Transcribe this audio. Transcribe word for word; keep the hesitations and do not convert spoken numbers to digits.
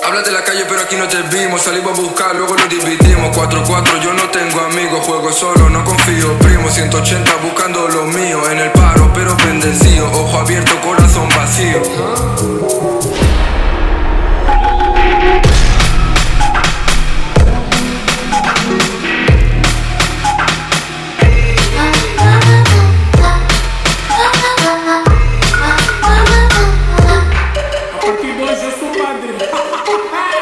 Hablas de la calle pero aquí no te vimos. Salimos a buscar, luego nos dividimos. Cuatro cuatro, yo no tengo amigos. Juego solo, no confío, primo. Ciento ochenta buscando lo mío. En el paro pero bendecido. Ojo abierto, corazón vacío. A partir de hoje eu sou padre.